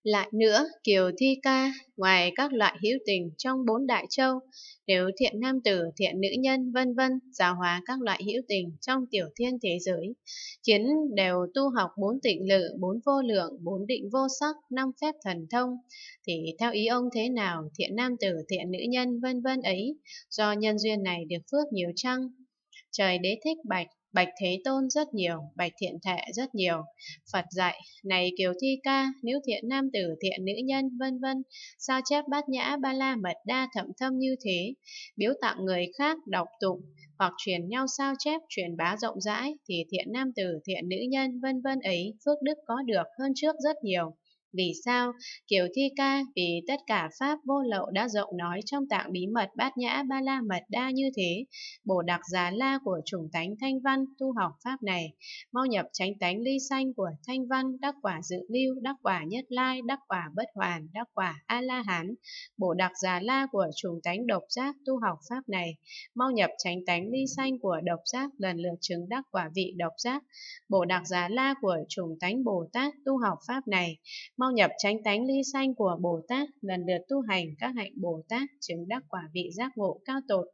Lại nữa, Kiều Thi Ca, ngoài các loại hữu tình trong bốn đại châu, nếu thiện nam tử, thiện nữ nhân, vân vân, giáo hóa các loại hữu tình trong tiểu thiên thế giới, khiến đều tu học bốn tịnh lự, bốn vô lượng, bốn định vô sắc, năm phép thần thông, thì theo ý ông thế nào thiện nam tử, thiện nữ nhân, vân vân ấy, do nhân duyên này được phước nhiều chăng? Trời đế thích bạch, bạch Thế Tôn rất nhiều, bạch Thiện Thệ rất nhiều. Phật dạy, này Kiều Thi Ca, nếu thiện nam tử, thiện nữ nhân, vân vân, sao chép bát nhã ba la mật đa thậm thâm như thế, biếu tặng người khác đọc tụng, hoặc truyền nhau sao chép truyền bá rộng rãi, thì thiện nam tử, thiện nữ nhân, vân vân ấy, phước đức có được hơn trước rất nhiều. Vì sao? Kiều Thi Ca, vì tất cả pháp vô lậu đã rộng nói trong tạng bí mật bát nhã ba la mật đa như thế, Bồ Đặc Già La của chủng tánh Thanh Văn tu học pháp này, mau nhập chánh tánh ly sanh của Thanh Văn, đắc quả dự lưu, đắc quả nhất lai, đắc quả bất hoàn, đắc quả A La Hán. Bồ Đặc Già La của chủng tánh độc giác tu học pháp này, mau nhập chánh tánh ly sanh của độc giác, lần lượt chứng đắc quả vị độc giác. Bồ Đặc Già La của chủng tánh Bồ Tát tu học pháp này, mau nhập chánh tánh ly sanh của Bồ Tát, lần lượt tu hành các hạnh Bồ Tát, chứng đắc quả vị giác ngộ cao tột.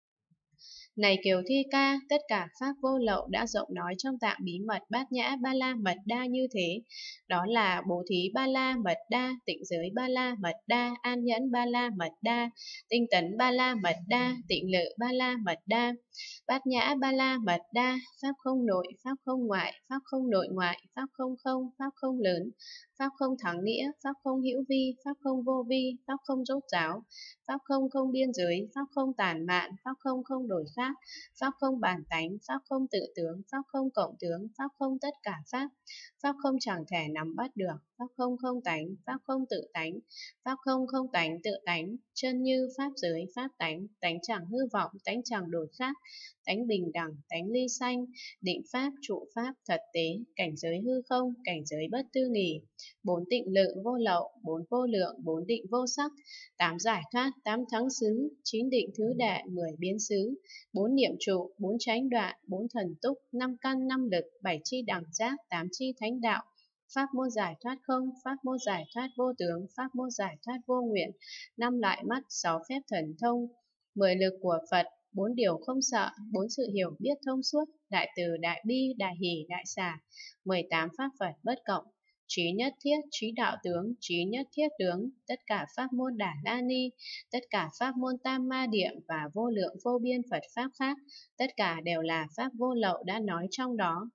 Này Kiều Thi Ca, tất cả pháp vô lậu đã rộng nói trong tạng bí mật bát nhã ba la mật đa như thế. Đó là bố thí ba la mật đa, tịnh giới ba la mật đa, an nhẫn ba la mật đa, tinh tấn ba la mật đa, tịnh lự ba la mật đa, bát nhã ba la mật đa, pháp không nội, pháp không ngoại, pháp không nội ngoại, pháp không không, pháp không lớn, pháp không thắng nghĩa, pháp không hữu vi, pháp không vô vi, pháp không rốt ráo, pháp không không biên giới, pháp không tản mạn, pháp không không đổi khác, pháp không bản tánh, pháp không tự tướng, pháp không cộng tướng, pháp không tất cả pháp, pháp không chẳng thể nắm bắt được, pháp không không tánh, pháp không tự tánh, pháp không không tánh tự tánh, chân như pháp giới, pháp tánh, tánh chẳng hư vọng, tánh chẳng đổi khác, tánh bình đẳng, tánh ly sanh, định pháp, trụ pháp, thật tế, cảnh giới hư không, cảnh giới bất tư nghì, bốn tịnh lự vô lậu, bốn vô lượng, bốn định vô sắc, tám giải thoát, tám thắng xứ, chín định thứ đệ, 10 biến xứ, bốn niệm trụ, bốn chánh đoạn, bốn thần túc, năm căn, năm lực, bảy chi đẳng giác, tám chi thánh đạo, pháp môn giải thoát không, pháp môn giải thoát vô tướng, pháp môn giải thoát vô nguyện, năm loại mắt, sáu phép thần thông, 10 lực của Phật, bốn điều không sợ, bốn sự hiểu biết thông suốt, đại từ, đại bi, đại hỷ, đại xả, 18 pháp Phật bất cộng, trí nhất thiết, trí đạo tướng, trí nhất thiết tướng, tất cả pháp môn Đà La Ni, tất cả pháp môn Tam Ma Địa và vô lượng vô biên Phật pháp khác, tất cả đều là pháp vô lậu đã nói trong đó.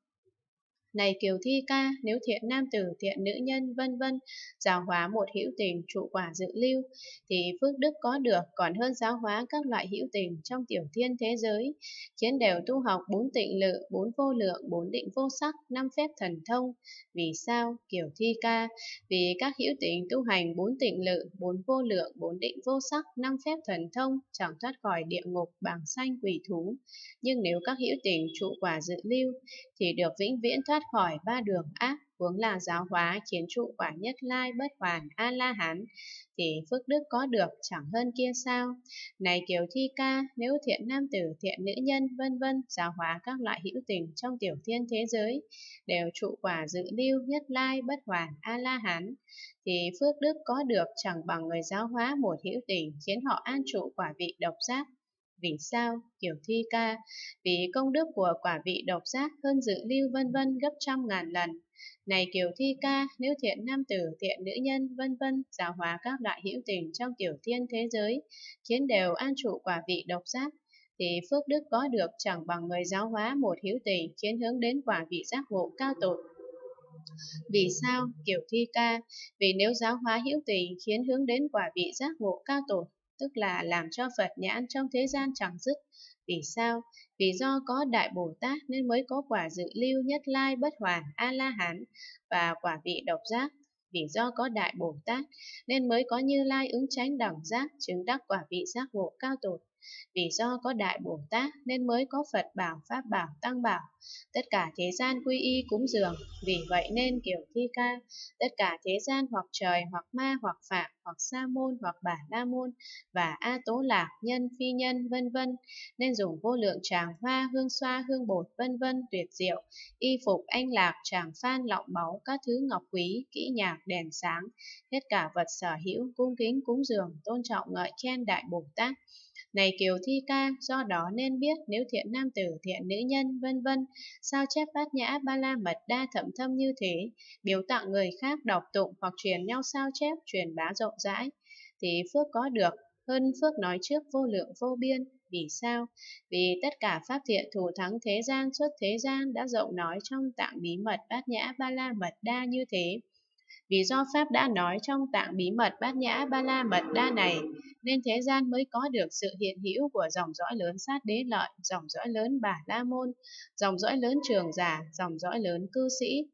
Này Kiều Thi Ca, nếu thiện nam tử, thiện nữ nhân, vân vân, giáo hóa một hữu tình trụ quả dự lưu, thì phước đức có được còn hơn giáo hóa các loại hữu tình trong tiểu thiên thế giới, khiến đều tu học bốn tịnh lự, bốn vô lượng, bốn định vô sắc, năm phép thần thông. Vì sao, Kiều Thi Ca? Vì các hữu tình tu hành bốn tịnh lự, bốn vô lượng, bốn định vô sắc, năm phép thần thông, chẳng thoát khỏi địa ngục, bảng sanh, quỷ thú. Nhưng nếu các hữu tình trụ quả dự lưu, thì được vĩnh viễn thoát khỏi ba đường ác, huống là giáo hóa khiến trụ quả nhất lai bất hoàn a la hán, thì phước đức có được chẳng hơn kia sao? Này Kiều Thi Ca, nếu thiện nam tử, thiện nữ nhân, vân vân, giáo hóa các loại hữu tình trong tiểu thiên thế giới, đều trụ quả dự lưu nhất lai bất hoàn a la hán, thì phước đức có được chẳng bằng người giáo hóa một hữu tình khiến họ an trụ quả vị độc giác. Vì sao, Kiều Thi Ca? Vì công đức của quả vị độc giác hơn dự lưu vân vân gấp trăm ngàn lần. Này Kiều Thi Ca, nếu thiện nam tử, thiện nữ nhân, vân vân, giáo hóa các loại hữu tình trong tiểu thiên thế giới, khiến đều an trụ quả vị độc giác, thì phước đức có được chẳng bằng người giáo hóa một hữu tình khiến hướng đến quả vị giác ngộ cao tột. Vì sao, Kiều Thi Ca? Vì nếu giáo hóa hữu tình khiến hướng đến quả vị giác ngộ cao tột, tức là làm cho Phật nhãn trong thế gian chẳng dứt. Vì sao? Vì do có Đại Bồ Tát nên mới có quả dự lưu nhất lai bất hoàn A-la-hán và quả vị độc giác. Vì do có Đại Bồ Tát nên mới có Như Lai ứng chánh đẳng giác chứng đắc quả vị giác ngộ cao tột. Vì do có Đại Bồ Tát nên mới có Phật bảo, Pháp bảo, Tăng bảo. Tất cả thế gian quy y cúng dường, vì vậy nên Kiều Thi Ca. Tất cả thế gian hoặc trời, hoặc ma, hoặc phạm, hoặc sa môn, hoặc bà la môn và A Tố Lạc, nhân, phi nhân, vân vân, nên dùng vô lượng tràng hoa, hương xoa, hương bột, vân vân, tuyệt diệu, y phục, anh lạc, tràng phan, lọng báu, các thứ ngọc quý, kỹ nhạc, đèn sáng, hết cả vật sở hữu, cung kính cúng dường, tôn trọng ngợi khen Đại Bồ Tát. Này Kiều Thi Ca, do đó nên biết nếu thiện nam tử, thiện nữ nhân, vân vân, sao chép Bát Nhã Ba La Mật Đa thậm thâm như thế, biếu tặng người khác đọc tụng hoặc truyền nhau sao chép, truyền bá rộng rãi, thì phước có được hơn phước nói trước vô lượng vô biên. Vì sao? Vì tất cả pháp thiện thù thắng thế gian, xuất thế gian đã rộng nói trong tạng bí mật Bát Nhã Ba La Mật Đa như thế. Vì do Pháp đã nói trong tạng bí mật Bát Nhã Ba La Mật Đa này, nên thế gian mới có được sự hiện hữu của dòng dõi lớn Sát Đế Lợi, dòng dõi lớn Bà La Môn, dòng dõi lớn Trường Giả, dòng dõi lớn Cư Sĩ.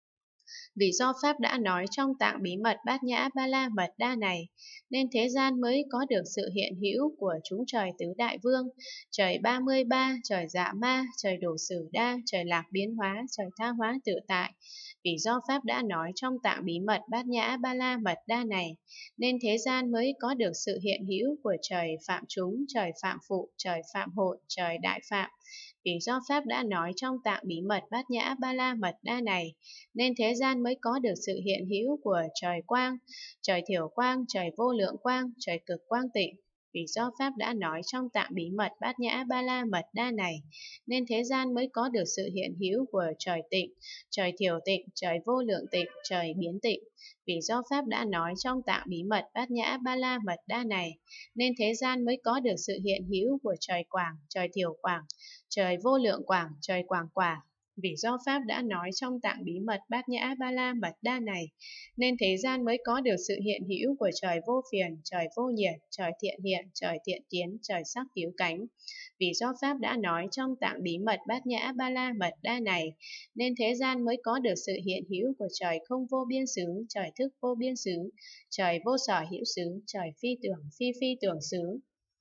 Vì do Pháp đã nói trong tạng bí mật Bát Nhã Ba La Mật Đa này, nên thế gian mới có được sự hiện hữu của chúng trời tứ đại vương, trời 33, trời Dạ Ma, trời Đồ Sử Đa, trời Lạc Biến Hóa, trời Tha Hóa Tự Tại. Vì do Pháp đã nói trong tạng bí mật Bát Nhã Ba La Mật Đa này, nên thế gian mới có được sự hiện hữu của trời Phạm Chúng, trời Phạm Phụ, trời Phạm Hội, trời Đại Phạm. Vì do Pháp đã nói trong tạng bí mật Bát Nhã Ba La Mật Đa này, nên thế gian mới có được sự hiện hữu của trời Quang, trời Thiểu Quang, trời Vô Lượng Quang, trời Cực Quang Tịnh. Vì do Pháp đã nói trong tạng bí mật Bát Nhã Ba La Mật Đa này, nên thế gian mới có được sự hiện hữu của trời Tịnh, trời Thiểu Tịnh, trời Vô Lượng Tịnh, trời Biến Tịnh. Vì do Pháp đã nói trong tạng bí mật Bát Nhã Ba La Mật Đa này, nên thế gian mới có được sự hiện hữu của trời Quảng, trời Thiểu Quảng, trời Vô Lượng Quảng, trời Quảng Quả. Vì do Pháp đã nói trong tạng bí mật Bát Nhã Ba La Mật Đa này, nên thế gian mới có được sự hiện hữu của trời Vô Phiền, trời Vô Nhiệt, trời Thiện Hiện, trời Thiện Tiến, trời Sắc Cứu Cánh. Vì do Pháp đã nói trong tạng bí mật Bát Nhã Ba La Mật Đa này, nên thế gian mới có được sự hiện hữu của trời Không Vô Biên Xứ, trời Thức Vô Biên Xứ, trời Vô Sở Hữu Xứ, trời Phi Phi Tưởng Xứ.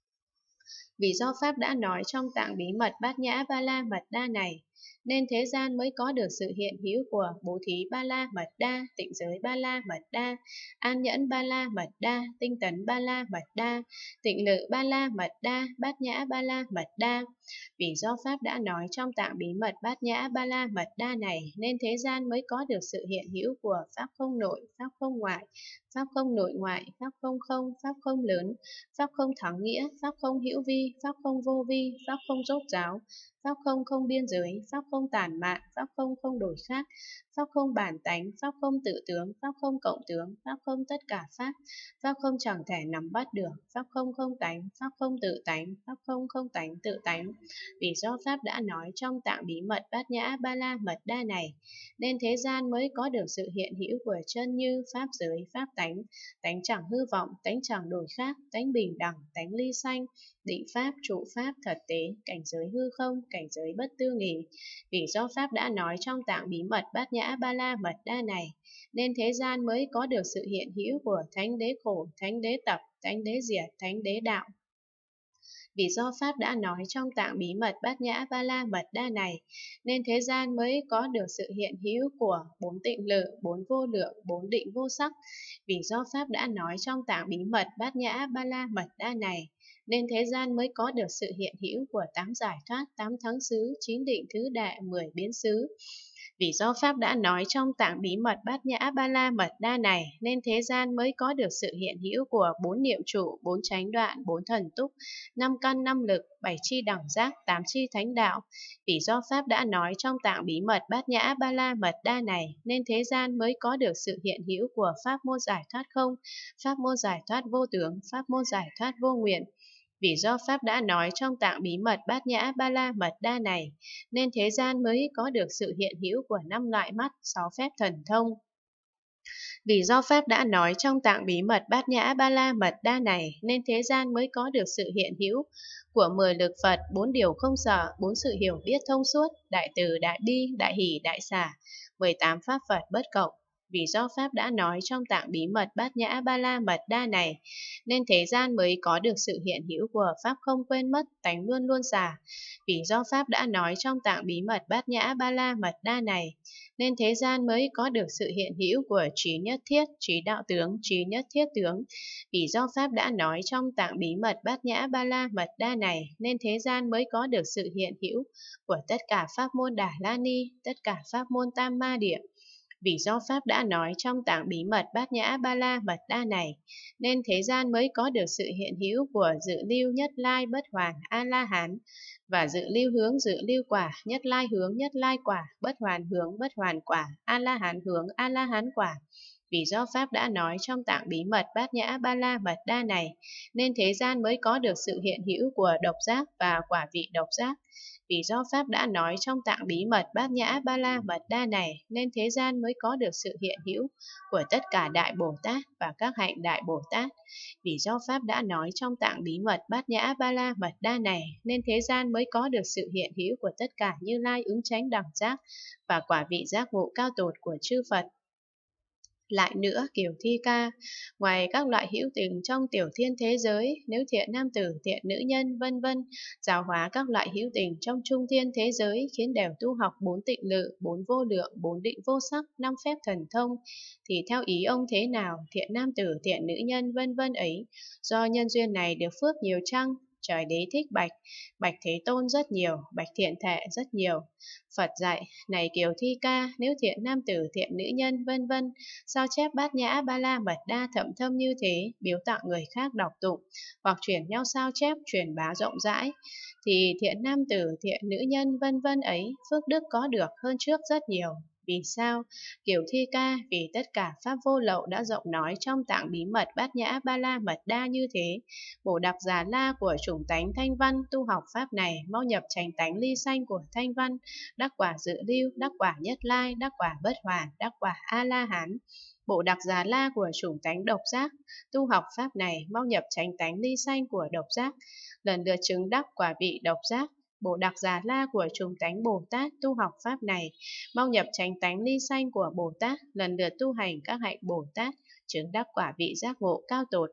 Vì do Pháp đã nói trong tạng bí mật Bát Nhã Ba La Mật Đa này, nên thế gian mới có được sự hiện hữu của Bố Thí Ba La Mật Đa, Tịnh Giới Ba La Mật Đa, An Nhẫn Ba La Mật Đa, Tinh Tấn Ba La Mật Đa, Tịnh Lự Ba La Mật Đa, Bát Nhã Ba La Mật Đa. Vì do Pháp đã nói trong tạng bí mật Bát Nhã Ba La Mật Đa này, nên thế gian mới có được sự hiện hữu của Pháp không nội, Pháp không ngoại, Pháp không nội ngoại, Pháp không không, Pháp không lớn, Pháp không thắng nghĩa, Pháp không hữu vi, Pháp không vô vi, Pháp không rốt ráo, Pháp không không biên giới, Pháp không tản mạn, Pháp không không đổi khác, Pháp không bản tánh, Pháp không tự tướng, Pháp không cộng tướng, Pháp không tất cả Pháp, Pháp không chẳng thể nắm bắt được, Pháp không không tánh, Pháp không tự tánh, Pháp không không tánh tự tánh. Vì do Pháp đã nói trong tạng bí mật Bát Nhã Ba La Mật Đa này, nên thế gian mới có được sự hiện hữu của chân như, Pháp giới, Pháp tánh, tánh chẳng hư vọng, tánh chẳng đổi khác, tánh bình đẳng, tánh ly sanh, định Pháp, trụ Pháp, thật tế, cảnh giới hư không, cảnh giới bất tư nghì. Vì do Pháp đã nói trong tạng bí mật Bát Nhã Ba La Mật Đa này, nên thế gian mới có được sự hiện hữu của Thánh Đế Khổ, Thánh Đế Tập, Thánh Đế Diệt, Thánh Đế Đạo. Vì do Pháp đã nói trong tạng bí mật Bát Nhã Ba La Mật Đa này, nên thế gian mới có được sự hiện hữu của 4 tịnh lự, 4 vô lượng, 4 định vô sắc. Vì do Pháp đã nói trong tạng bí mật Bát Nhã Ba La Mật Đa này, nên thế gian mới có được sự hiện hữu của 8 giải thoát, 8 thắng xứ, 9 định thứ đệ, 10 biến xứ. Vì do Pháp đã nói trong tạng bí mật Bát Nhã Ba La Mật Đa này, nên thế gian mới có được sự hiện hữu của 4 niệm trụ, 4 chánh đoạn, 4 thần túc, 5 căn 5 lực, 7 chi đẳng giác, 8 chi thánh đạo. Vì do Pháp đã nói trong tạng bí mật Bát Nhã Ba La Mật Đa này, nên thế gian mới có được sự hiện hữu của pháp môn giải thoát không, pháp môn giải thoát vô tướng, pháp môn giải thoát vô nguyện. Vì do Pháp đã nói trong tạng bí mật Bát Nhã Ba La Mật Đa này, nên thế gian mới có được sự hiện hữu của 5 loại mắt, 6 phép thần thông. Vì do Pháp đã nói trong tạng bí mật Bát Nhã Ba La Mật Đa này, nên thế gian mới có được sự hiện hữu của 10 lực Phật, 4 điều không sợ, 4 sự hiểu biết thông suốt, đại từ, đại bi, đại hỷ, đại xả, 18 pháp Phật bất cộng. Vì do Pháp đã nói trong tạng bí mật Bát Nhã Ba La Mật Đa này, nên thế gian mới có được sự hiện hữu của Pháp không quên mất, tánh luôn luôn xả. Vì do Pháp đã nói trong tạng bí mật Bát Nhã Ba La Mật Đa này, nên thế gian mới có được sự hiện hữu của trí nhất thiết, trí đạo tướng, trí nhất thiết tướng. Vì do Pháp đã nói trong tạng bí mật Bát Nhã Ba La Mật Đa này, nên thế gian mới có được sự hiện hữu của tất cả pháp môn Đà La Ni, tất cả pháp môn Tam Ma Địa. Vì do Pháp đã nói trong tạng bí mật Bát Nhã Ba La Mật Đa này, nên thế gian mới có được sự hiện hữu của dự lưu nhất lai bất hoàn A-la-hán và dự lưu hướng dự lưu quả, nhất lai hướng nhất lai quả, bất hoàn hướng bất hoàn quả, A-la-hán hướng A-la-hán quả. Vì do Pháp đã nói trong tạng bí mật Bát Nhã Ba La Mật Đa này, nên thế gian mới có được sự hiện hữu của độc giác và quả vị độc giác. Vì do Pháp đã nói trong tạng bí mật Bát Nhã Ba La Mật Đa này, nên thế gian mới có được sự hiện hữu của tất cả Đại Bồ Tát và các hạnh Đại Bồ Tát. Vì do Pháp đã nói trong tạng bí mật Bát Nhã Ba La Mật Đa này, nên thế gian mới có được sự hiện hữu của tất cả Như Lai ứng chánh đẳng giác và quả vị giác ngộ cao tột của chư Phật. Lại nữa, Kiều Thi Ca, ngoài các loại hữu tình trong tiểu thiên thế giới, nếu thiện nam tử, thiện nữ nhân, vân vân, giáo hóa các loại hữu tình trong trung thiên thế giới, khiến đều tu học 4 tịnh lự, 4 vô lượng, 4 định vô sắc, 5 phép thần thông, thì theo ý ông thế nào, thiện nam tử, thiện nữ nhân, vân vân ấy, do nhân duyên này được phước nhiều chăng? Trời đế thích bạch, bạch Thế Tôn rất nhiều, bạch Thiện Thệ rất nhiều. Phật dạy, này Kiều Thi Ca, nếu thiện nam tử, thiện nữ nhân, vân vân, sao chép Bát Nhã Ba La Mật Đa thậm thâm như thế, biếu tặng người khác đọc tụng, hoặc chuyển nhau sao chép, truyền bá rộng rãi, thì thiện nam tử, thiện nữ nhân, vân vân ấy, phước đức có được hơn trước rất nhiều. Vì sao? Kiều Thi Ca, vì tất cả pháp vô lậu đã rộng nói trong tạng bí mật Bát Nhã Ba La Mật Đa như thế. Bồ Đặc Già La của chủng tánh Thanh Văn tu học pháp này, mau nhập chánh tánh ly sanh của Thanh Văn, đắc quả dự lưu, đắc quả nhất lai, đắc quả bất hoàn, đắc quả A-la-hán. Bộ Đặc Già La của chủng tánh độc giác, tu học pháp này, mau nhập chánh tánh ly sanh của độc giác, lần lượt chứng đắc quả vị độc giác. Bộ Đặc Già La của chủng tánh Bồ Tát tu học pháp này, mau nhập chánh tánh ly sanh của Bồ Tát, lần lượt tu hành các hạnh Bồ Tát, chứng đắc quả vị giác ngộ cao tột.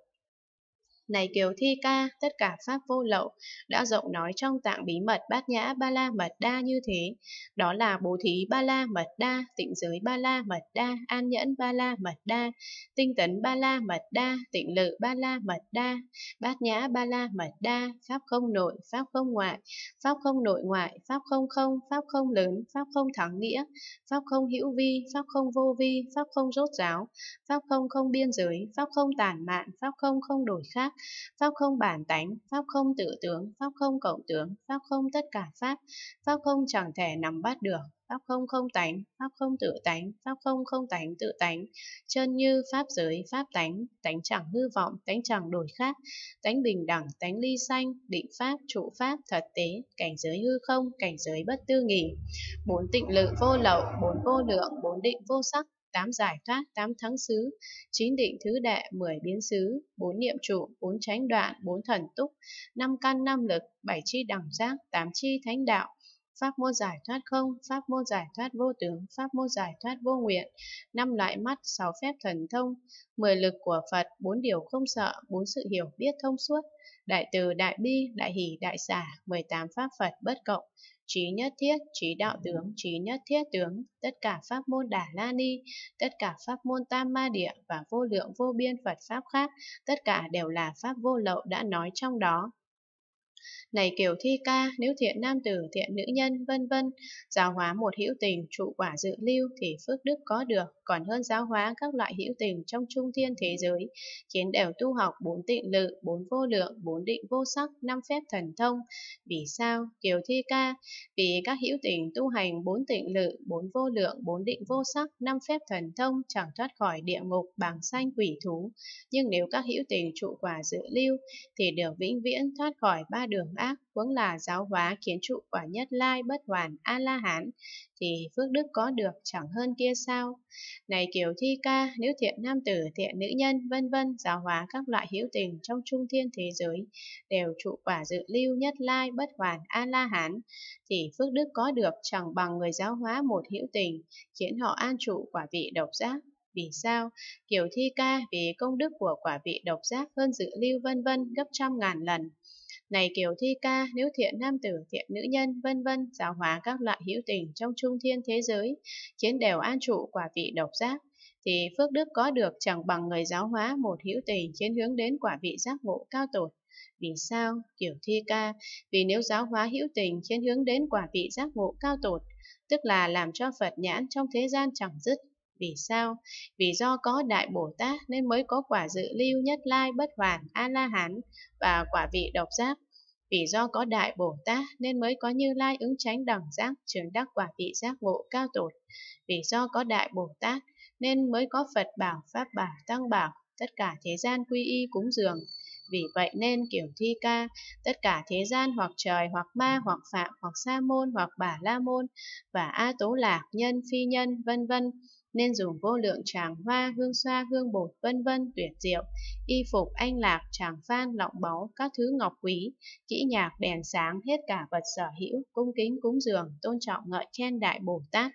Này Kiều Thi Ca, tất cả pháp vô lậu đã rộng nói trong tạng bí mật Bát Nhã Ba La Mật Đa như thế, đó là bố thí Ba La Mật Đa, tịnh giới Ba La Mật Đa, an nhẫn Ba La Mật Đa, tinh tấn Ba La Mật Đa, tịnh lự Ba La Mật Đa, Bát Nhã Ba La Mật Đa, pháp không nội, pháp không ngoại, pháp không nội ngoại, pháp không không, pháp không lớn, pháp không thắng nghĩa, pháp không hữu vi, pháp không vô vi, pháp không rốt ráo, pháp không không biên giới, pháp không tản mạn, pháp không không đổi khác, pháp không bản tánh, pháp không tự tướng, pháp không cộng tướng, pháp không tất cả pháp, pháp không chẳng thể nắm bắt được, pháp không không tánh, pháp không tự tánh, pháp không không tánh tự tánh, chân như pháp giới, pháp tánh, tánh chẳng hư vọng, tánh chẳng đổi khác, tánh bình đẳng, tánh ly sanh, định pháp, trụ pháp, thật tế, cảnh giới hư không, cảnh giới bất tư nghì, 4 tịnh lự vô lậu, 4 vô lượng, 4 định vô sắc, 8 giải thoát, 8 thắng xứ, 9 định thứ đệ, 10 biến xứ, 4 niệm trụ, 4 chánh đoạn, 4 thần túc, 5 căn 5 lực, 7 chi đẳng giác, 8 chi thánh đạo, pháp môn giải thoát không, pháp môn giải thoát vô tướng, pháp môn giải thoát vô nguyện, 5 loại mắt, 6 phép thần thông, 10 lực của Phật, 4 điều không sợ, 4 sự hiểu biết thông suốt, đại từ, đại bi, đại hỷ, đại xả, 18 pháp Phật bất cộng, trí nhất thiết, trí đạo tướng, trí nhất thiết tướng, tất cả pháp môn Đà La Ni, tất cả pháp môn Tam Ma Địa và vô lượng vô biên Phật pháp khác, tất cả đều là pháp vô lậu đã nói trong đó. Này Kiều Thi Ca, nếu thiện nam tử, thiện nữ nhân, vân vân, giáo hóa một hữu tình, trụ quả dự lưu thì phước đức có được, còn hơn giáo hóa các loại hữu tình trong trung thiên thế giới, khiến đều tu học 4 tịnh lự, 4 vô lượng, 4 định vô sắc, 5 phép thần thông. Vì sao? Kiều Thi Ca, vì các hữu tình tu hành 4 tịnh lự, 4 vô lượng, 4 định vô sắc, 5 phép thần thông chẳng thoát khỏi địa ngục, bàng sanh quỷ thú, nhưng nếu các hữu tình trụ quả dự lưu thì được vĩnh viễn thoát khỏi 3 đường ác, huống là giáo hóa khiến trụ quả nhất lai bất hoàn A-la-hán, thì phước đức có được chẳng hơn kia sao? Này Kiều Thi Ca, nếu thiện nam tử, thiện nữ nhân, vân vân, giáo hóa các loại hữu tình trong trung thiên thế giới, đều trụ quả dự lưu nhất lai bất hoàn A-la-hán, thì phước đức có được chẳng bằng người giáo hóa một hữu tình, khiến họ an trụ quả vị độc giác. Vì sao? Kiểu thi ca vì công đức của quả vị độc giác hơn dự lưu vân vân gấp trăm ngàn lần. Này kiểu thi ca, nếu thiện nam tử, thiện nữ nhân, vân vân giáo hóa các loại hữu tình trong trung thiên thế giới, khiến đều an trụ quả vị độc giác, thì phước đức có được chẳng bằng người giáo hóa một hữu tình khiến hướng đến quả vị giác ngộ cao tột. Vì sao? Kiểu thi ca, vì nếu giáo hóa hữu tình khiến hướng đến quả vị giác ngộ cao tột, tức là làm cho Phật nhãn trong thế gian chẳng dứt. Vì sao? Vì do có Đại Bồ Tát nên mới có quả dự lưu nhất lai bất hoàn A-la-hán và quả vị độc giác. Vì do có Đại Bồ Tát nên mới có Như Lai ứng chánh đẳng giác chứng đắc quả vị giác ngộ cao tột. Vì do có Đại Bồ Tát nên mới có Phật bảo, Pháp bảo, Tăng bảo, tất cả thế gian quy y cúng dường. Vì vậy nên kiểu thi ca, tất cả thế gian hoặc trời, hoặc ma, hoặc phạm, hoặc sa môn, hoặc bà la môn và A Tố Lạc, nhân, phi nhân, vân vân nên dùng vô lượng tràng hoa, hương xoa, hương bột, vân vân tuyệt diệu, y phục, anh lạc, tràng phan, lọng báu, các thứ ngọc quý, kỹ nhạc, đèn sáng, hết cả vật sở hữu, cung kính cúng dường, tôn trọng ngợi khen Đại Bồ Tát.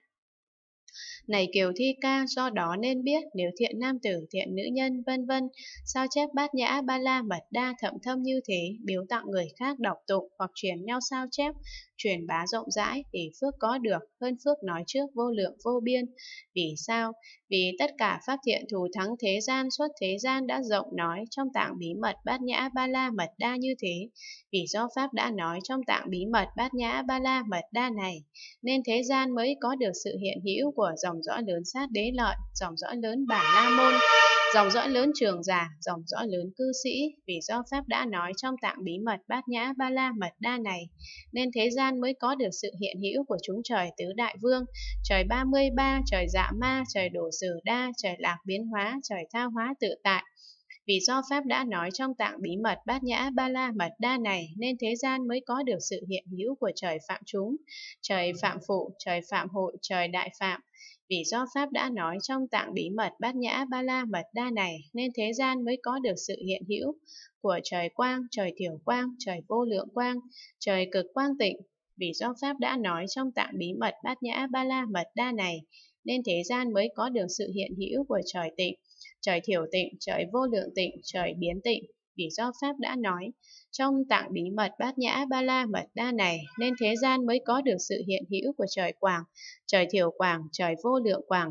Này kiều thi ca, do đó nên biết nếu thiện nam tử, thiện nữ nhân, vân vân sao chép bát nhã ba la mật đa thậm thâm như thế, biếu tặng người khác đọc tụng hoặc truyền nhau sao chép, truyền bá rộng rãi thì phước có được hơn phước nói trước vô lượng vô biên. Vì sao? Vì tất cả pháp thiện thù thắng thế gian xuất thế gian đã rộng nói trong tạng bí mật bát nhã ba la mật đa như thế. Vì do pháp đã nói trong tạng bí mật bát nhã ba la mật đa này, nên thế gian mới có được sự hiện hữu của dòng dõi lớn sát đế lợi, dòng dõi lớn bản la môn, dòng dõi lớn trường giả, dòng dõi lớn cư sĩ. Vì do pháp đã nói trong tạng bí mật bát nhã ba la mật đa này, nên thế gian mới có được sự hiện hữu của chúng trời tứ đại vương, trời 33, trời dạ ma, trời đổ sử đa, trời lạc biến hóa, trời tha hóa tự tại. Vì do Pháp đã nói trong tạng bí mật bát nhã ba la mật đa này, nên thế gian mới có được sự hiện hữu của trời phạm chúng, trời phạm phụ, trời phạm hội, trời đại phạm. Vì do Pháp đã nói trong tạng bí mật bát nhã ba la mật đa này, nên thế gian mới có được sự hiện hữu của trời quang, trời thiểu quang, trời vô lượng quang, trời cực quang tịnh. Vì do Pháp đã nói trong tạng bí mật bát nhã ba la mật đa này, nên thế gian mới có được sự hiện hữu của trời tịnh, trời thiểu tịnh, trời vô lượng tịnh, trời biến tịnh. Vì do Pháp đã nói trong tạng bí mật bát nhã ba la mật đa này, nên thế gian mới có được sự hiện hữu của trời quảng, trời thiểu quảng, trời vô lượng quảng,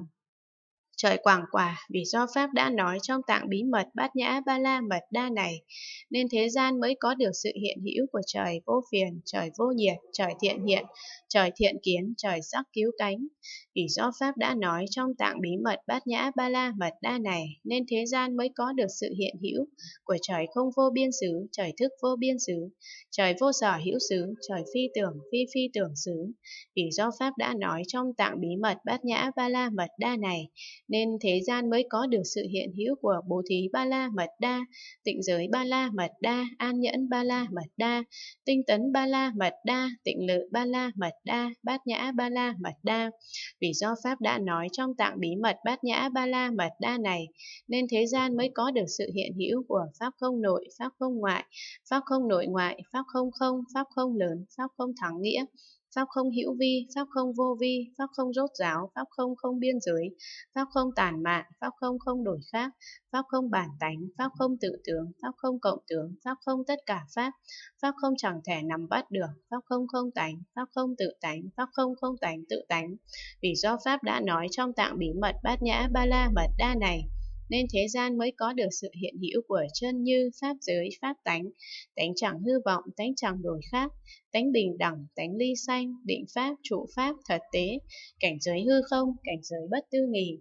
trời quảng quả. Vì do Pháp đã nói trong tạng bí mật bát nhã ba la mật đa này, nên thế gian mới có được sự hiện hữu của trời vô phiền, trời vô nhiệt, trời thiện hiện, trời thiện kiến, trời sắc cứu cánh. Vì do Pháp đã nói trong tạng bí mật bát nhã ba la mật đa này, nên thế gian mới có được sự hiện hữu của trời không vô biên xứ, trời thức vô biên xứ, trời vô sở hữu xứ, trời phi tưởng phi phi tưởng xứ. Vì do Pháp đã nói trong tạng bí mật bát nhã ba la mật đa này, nên thế gian mới có được sự hiện hữu của bố thí ba la mật đa, tịnh giới ba la mật đa, an nhẫn ba la mật đa, tinh tấn ba la mật đa, tịnh lự ba la mật đa, bát nhã ba la mật đa. Vì do Pháp đã nói trong tạng bí mật bát nhã ba la mật đa này, nên thế gian mới có được sự hiện hữu của Pháp không nội, Pháp không ngoại, Pháp không nội ngoại, Pháp không không, Pháp không lớn, Pháp không thắng nghĩa, Pháp không hữu vi, Pháp không vô vi, Pháp không rốt ráo, Pháp không không biên giới, Pháp không tản mạn, Pháp không không đổi khác, Pháp không bản tánh, Pháp không tự tướng, Pháp không cộng tướng, Pháp không tất cả Pháp, Pháp không chẳng thể nắm bắt được, Pháp không không tánh, Pháp không tự tánh, Pháp không không tánh tự tánh. Vì do Pháp đã nói trong tạng bí mật bát nhã ba la mật đa này, nên thế gian mới có được sự hiện hữu của chân như, pháp giới, pháp tánh, tánh chẳng hư vọng, tánh chẳng đổi khác, tánh bình đẳng, tánh ly sanh, định pháp, trụ pháp, thật tế, cảnh giới hư không, cảnh giới bất tư nghì.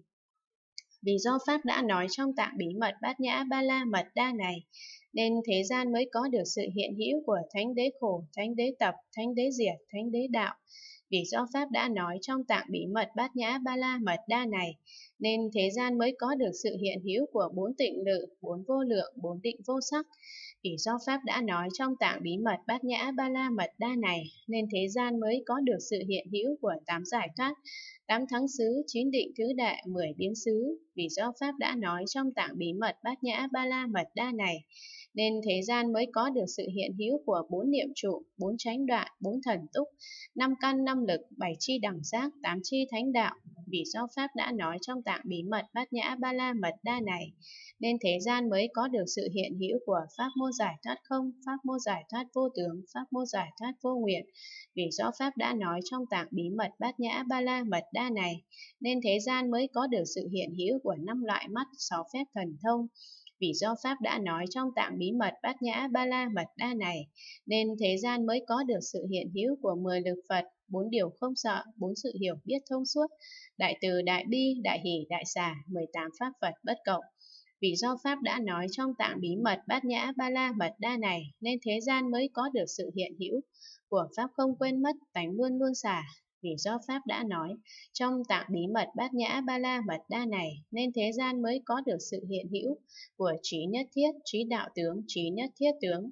Vì do Pháp đã nói trong tạng bí mật bát nhã ba la mật đa này, nên thế gian mới có được sự hiện hữu của thánh đế khổ, thánh đế tập, thánh đế diệt, thánh đế đạo. Vì do Pháp đã nói trong tạng bí mật bát nhã ba la mật đa này, nên thế gian mới có được sự hiện hữu của bốn tịnh lự, bốn vô lượng, bốn định vô sắc. Vì do Pháp đã nói trong tạng bí mật bát nhã ba la mật đa này, nên thế gian mới có được sự hiện hữu của tám giải thoát, tám thắng xứ, chín định tứ đại, 10 biến xứ. Vì do Pháp đã nói trong tạng bí mật bát nhã ba la mật đa này, nên thế gian mới có được sự hiện hữu của bốn niệm trụ, bốn chánh đoạn, bốn thần túc, năm căn năm lực, bảy chi đẳng giác, tám chi thánh đạo, vì do Pháp đã nói trong tạng bí mật Bát Nhã Ba La Mật Đa này, nên thế gian mới có được sự hiện hữu của pháp môn giải thoát không, pháp môn giải thoát vô tướng, pháp môn giải thoát vô nguyện. Vì do Pháp đã nói trong tạng bí mật Bát Nhã Ba La Mật Đa này, nên thế gian mới có được sự hiện hữu của 5 loại mắt, 6 phép thần thông. Vì do Pháp đã nói trong tạng bí mật Bát Nhã Ba La Mật Đa này, nên thế gian mới có được sự hiện hữu của 10 lực Phật, 4 điều không sợ, 4 sự hiểu biết thông suốt, đại từ, đại bi, đại hỷ, đại xả, 18 pháp Phật bất cộng. Vì do Pháp đã nói trong tạng bí mật Bát Nhã Ba La Mật Đa này, nên thế gian mới có được sự hiện hữu của Pháp không quên mất, tánh luôn luôn xả. Vì do Pháp đã nói trong tạng bí mật Bát Nhã Ba La Mật Đa này, nên thế gian mới có được sự hiện hữu của trí nhất thiết, trí đạo tướng, trí nhất thiết tướng.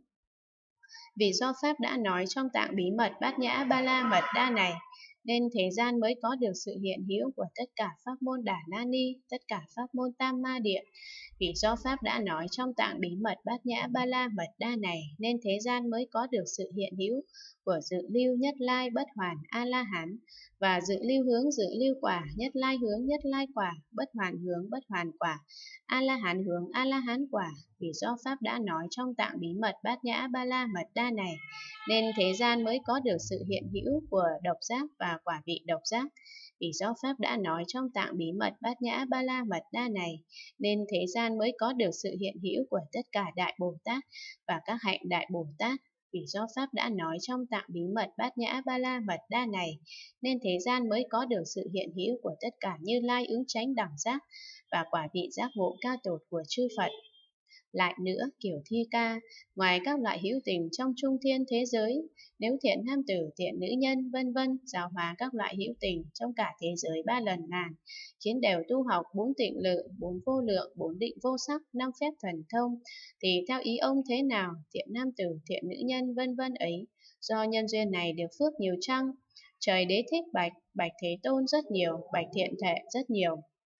Vì do Pháp đã nói trong tạng bí mật Bát Nhã Ba La Mật Đa này, nên thế gian mới có được sự hiện hữu của tất cả pháp môn Đà La Ni, tất cả pháp môn Tam Ma Điện. Vì do Pháp đã nói trong tạng bí mật Bát Nhã Ba La Mật Đa này, nên thế gian mới có được sự hiện hữu của dự lưu, nhất lai, bất hoàn, A-la-hán, và dự lưu hướng, dự lưu quả, nhất lai hướng, nhất lai quả, bất hoàn hướng, bất hoàn quả, A-la-hán hướng, A-la-hán quả. Vì do Pháp đã nói trong tạng bí mật Bát Nhã Ba La Mật Đa này, nên thế gian mới có được sự hiện hữu của độc giác và quả vị độc giác. Vì do Pháp đã nói trong tạng bí mật Bát Nhã Ba La Mật Đa này, nên thế gian mới có được sự hiện hữu của tất cả Đại Bồ Tát và các hạnh Đại Bồ Tát. Vì do Pháp đã nói trong tạng bí mật Bát Nhã Ba La Mật Đa này, nên thế gian mới có được sự hiện hữu của tất cả Như Lai ứng chánh đẳng giác và quả vị giác ngộ cao tột của chư Phật. Lại nữa, kiểu thi ca, ngoài các loại hữu tình trong trung thiên thế giới, nếu thiện nam tử, thiện nữ nhân, vân vân, giáo hóa các loại hữu tình trong cả thế giới 3 lần ngàn, khiến đều tu học 4 tịnh lự, 4 vô lượng, 4 định vô sắc, 5 phép thần thông, thì theo ý ông thế nào, thiện nam tử, thiện nữ nhân, vân vân ấy, do nhân duyên này được phước nhiều chăng? Trời đế thích bạch, bạch Thế Tôn rất nhiều, bạch thiện thệ rất nhiều.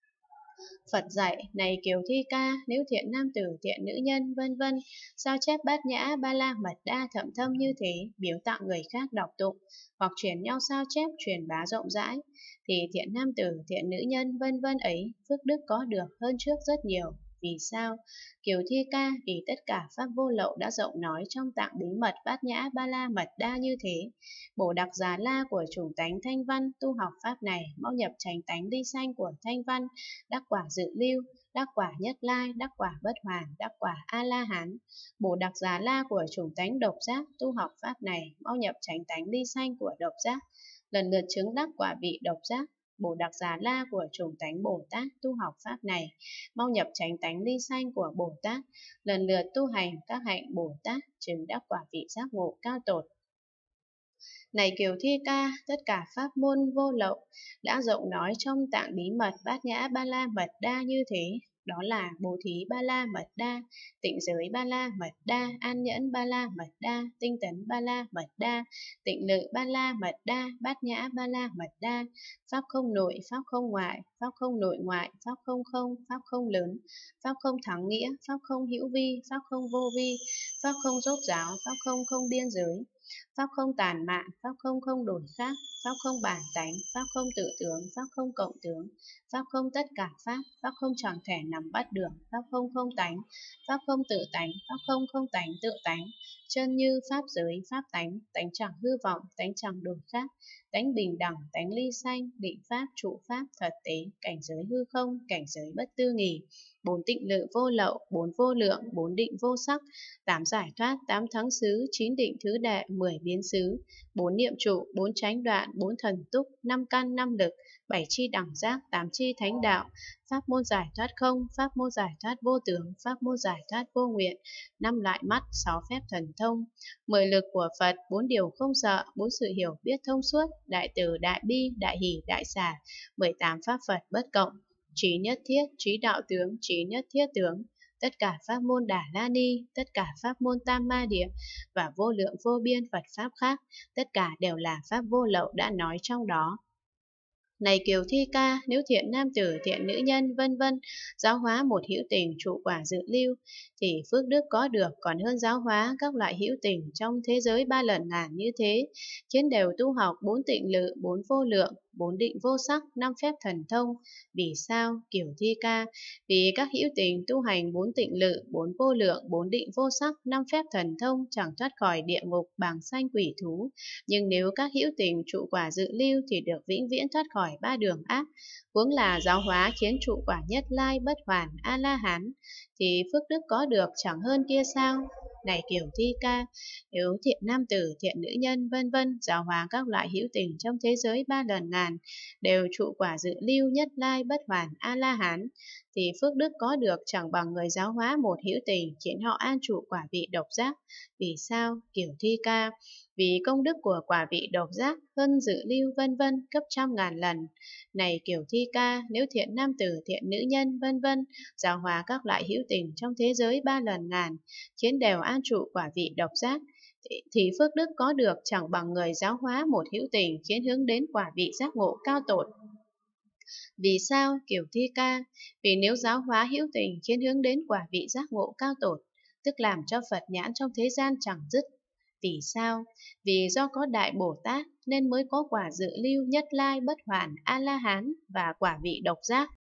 Phật dạy, này Kiều Thi Ca, nếu thiện nam tử, thiện nữ nhân, vân vân, sao chép Bát Nhã Ba La Mật Đa thậm thâm như thế, biếu tặng người khác đọc tụng, hoặc truyền nhau sao chép, truyền bá rộng rãi, thì thiện nam tử, thiện nữ nhân, vân vân ấy, phước đức có được hơn trước rất nhiều. Vì sao? Kiều Thi Ca, vì tất cả pháp vô lậu đã rộng nói trong tạng bí mật Bát Nhã Ba La Mật Đa như thế. Bồ Đặc Già La của chủng tánh Thanh Văn tu học pháp này, mau nhập chánh tánh ly sanh của Thanh Văn, đắc quả dự lưu, đắc quả nhất lai, đắc quả bất hoàn, đắc quả A-la-hán. Bồ Đặc Già La của chủng tánh độc giác tu học pháp này, mau nhập chánh tánh ly sanh của độc giác, lần lượt chứng đắc quả vị độc giác. Bồ Đặc Già La của chủng tánh Bồ Tát tu học pháp này, mau nhập chánh tánh ly sanh của Bồ Tát, lần lượt tu hành các hạnh Bồ Tát, chứng đắc quả vị giác ngộ cao tột. Này Kiều Thi Ca, tất cả pháp môn vô lậu đã rộng nói trong tạng bí mật Bát Nhã Ba La Mật Đa như thế, đó là Bố Thí Ba La Mật Đa, Tịnh Giới Ba La Mật Đa, An Nhẫn Ba La Mật Đa, Tinh Tấn Ba La Mật Đa, Tịnh Lự Ba La Mật Đa, Bát Nhã Ba La Mật Đa, pháp không nội, pháp không ngoại, pháp không nội ngoại, pháp không không, pháp không lớn, pháp không thắng nghĩa, pháp không hữu vi, pháp không vô vi, pháp không rốt ráo, pháp không không biên giới, pháp không tàn mạn, pháp không không đổi khác, pháp không bản tánh, pháp không tự tướng, pháp không cộng tướng, pháp không tất cả pháp, pháp không chẳng thể nắm bắt được, pháp không không tánh, pháp không tự tánh, pháp không không tánh tự tánh, chân như pháp giới, pháp tánh, tánh chẳng hư vọng, tánh chẳng đổi khác, tánh bình đẳng, tánh ly sanh, định pháp, trụ pháp, thật tế, cảnh giới hư không, cảnh giới bất tư nghì, 4 tịnh lự vô lậu, 4 vô lượng, 4 định vô sắc, 8 giải thoát, 8 thắng xứ, 9 định thứ đệ, 10 biến xứ, 4 niệm trụ, 4 chánh đoạn, 4 thần túc, 5 căn 5 lực, 7 chi đẳng giác, 8 chi thánh đạo, pháp môn giải thoát không, pháp môn giải thoát vô tướng, pháp môn giải thoát vô nguyện, 5 loại mắt, 6 phép thần thông, 10 lực của Phật, 4 điều không sợ, 4 sự hiểu biết thông suốt, đại từ, đại bi, đại hỷ, đại xả, 18 pháp Phật bất cộng, trí nhất thiết, trí đạo tướng, trí nhất thiết tướng, tất cả pháp môn Đà La Ni, tất cả pháp môn Tam Ma Địa và vô lượng vô biên Phật pháp khác, tất cả đều là pháp vô lậu đã nói trong đó. Này Kiều Thi Ca, nếu thiện nam tử, thiện nữ nhân, vân vân, giáo hóa một hữu tình trụ quả dự lưu, thì phước đức có được còn hơn giáo hóa các loại hữu tình trong thế giới 3 lần ngàn như thế, khiến đều tu học 4 tịnh lự, 4 vô lượng, bốn định vô sắc, năm phép thần thông. Vì sao? Kiểu thi ca. Vì các hữu tình tu hành bốn tịnh lự, bốn vô lượng, bốn định vô sắc, năm phép thần thông chẳng thoát khỏi địa ngục, bàng sanh quỷ thú. Nhưng nếu các hữu tình trụ quả dự lưu thì được vĩnh viễn thoát khỏi ba đường ác. Huống là giáo hóa khiến trụ quả nhất lai bất hoàn a la hán thì phước đức có được chẳng hơn kia sao? Này kiểu thi ca, nếu thiện nam tử, thiện nữ nhân, vân vân giáo hóa các loại hữu tình trong thế giới ba lần ngàn đều trụ quả dự lưu nhất lai bất hoàn a la hán thì phước đức có được chẳng bằng người giáo hóa một hữu tình khiến họ an trụ quả vị độc giác. Vì sao? Kiểu thi ca. Vì công đức của quả vị độc giác hơn dự lưu vân vân cấp trăm ngàn lần. Này kiểu thi ca, nếu thiện nam tử, thiện nữ nhân, vân vân giáo hóa các loại hữu tình trong thế giới ba lần ngàn khiến đều an trụ quả vị độc giác thì phước đức có được chẳng bằng người giáo hóa một hữu tình khiến hướng đến quả vị giác ngộ cao tột. Vì sao? Kiểu thi ca. Vì nếu giáo hóa hữu tình khiến hướng đến quả vị giác ngộ cao tột, tức làm cho Phật nhãn trong thế gian chẳng dứt. Vì sao? Vì do có Đại Bồ Tát nên mới có quả dự lưu nhất lai bất hoàn A-la-hán và quả vị độc giác.